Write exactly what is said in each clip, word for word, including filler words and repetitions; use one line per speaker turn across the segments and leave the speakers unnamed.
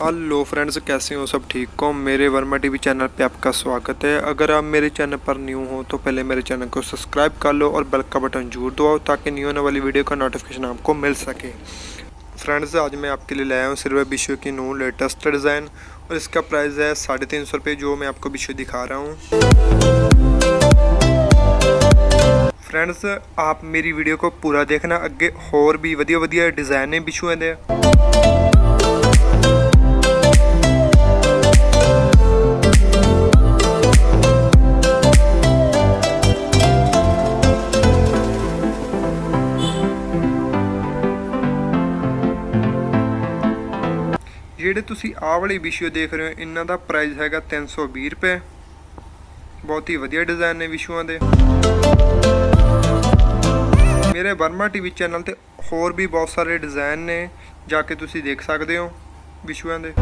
Hello friends, कैसे हो? सब ठीक हो? मेरे वर्मा टीवी चैनल पे आपका स्वागत है। अगर आप मेरे चैनल पर न्यू हो तो पहले मेरे चैनल को सब्सक्राइब कर लो और बेल का बटन जरूर दबाओ ताकि न्यू आने वाली वीडियो का नोटिफिकेशन आपको मिल सके। फ्रेंड्स, आज मैं आपके लिए लाया हूँ सिल्वर बिशियो की न्यू लेटेस्ट डिज़ाइन और इसका प्राइस है साढ़े तीन सौ रुपये, जो मैं आपको बिशियो दिखा रहा हूँ। फ्रेंड्स, आप मेरी वीडियो को पूरा देखना, अगे होर भी वधिया वधिया डिज़ाइन ने बिशियो दे। ਜਿਹੜੇ ਤੁਸੀਂ ਆਹ ਵਾਲੀ ਵਿਸ਼ੂ ਦੇਖ ਰਹੇ ਹੋ, ਇਹਨਾਂ ਦਾ ਪ੍ਰਾਈਸ ਹੈਗਾ ਤਿੰਨ ਸੌ ਵੀਹ ਰੁਪਏ। ਬਹੁਤ ਹੀ ਵਧੀਆ ਡਿਜ਼ਾਈਨ ਨੇ ਵਿਸ਼ੂਆਂ ਦੇ। ਮੇਰੇ ਵਰਮਾ ਟੀਵੀ ਚੈਨਲ ਤੇ ਹੋਰ ਵੀ ਬਹੁਤ ਸਾਰੇ ਡਿਜ਼ਾਈਨ ਨੇ, ਜਾ ਕੇ ਤੁਸੀਂ ਦੇਖ ਸਕਦੇ ਹੋ ਵਿਸ਼ੂਆਂ ਦੇ।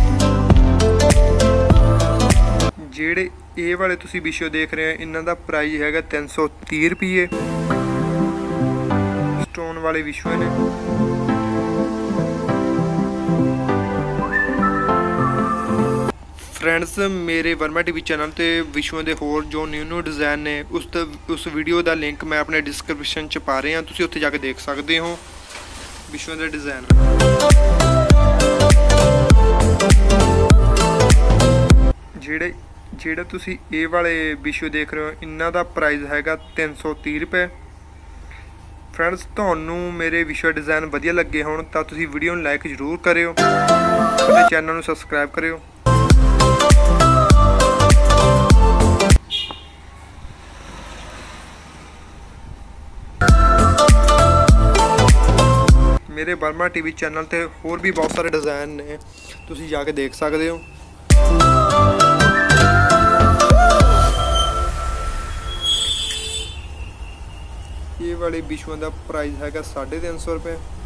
ਜਿਹੜੇ ਇਹ ਵਾਲੇ ਤੁਸੀਂ ਵਿਸ਼ੂ ਦੇਖ ਰਹੇ ਹੋ, ਇਹਨਾਂ ਦਾ ਪ੍ਰਾਈਸ ਹੈਗਾ ਤਿੰਨ ਸੌ ਤੀਹ ਰੁਪਏ। ਸਟੋਨ ਵਾਲੇ ਵਿਸ਼ੂ ਨੇ। फ्रेंड्स, मेरे वर्मा टीवी चैनल ते विशुओं के होर जो न्यू न्यू डिज़ाइन ने उस उस वीडियो का लिंक मैं अपने डिस्क्रिप्शन च पा रहा, तुसीं उत्थे जाके देख सकते हो विशुओं के डिज़ाइन। जेड़े जेड़ा तुसीं ये वाले विशु देख रहे हो, इन्हां दा प्राइस हैगा तीन सौ तीह रुपये। फ्रेंड्स, तुहानूं मेरे विशु डिज़ाइन वधिया लगे होण तां तुसीं वीडियो नूं लाइक जरूर करियो ते चैनल नूं सबसक्राइब करियो। मेरे वर्मा टीवी चैनल ते होर भी बहुत सारे डिज़ाइन ने, तुसीं जाके देख सकते हो। ये वाले विशुओं का प्राइस हैगा साढ़े तीन सौ रुपये।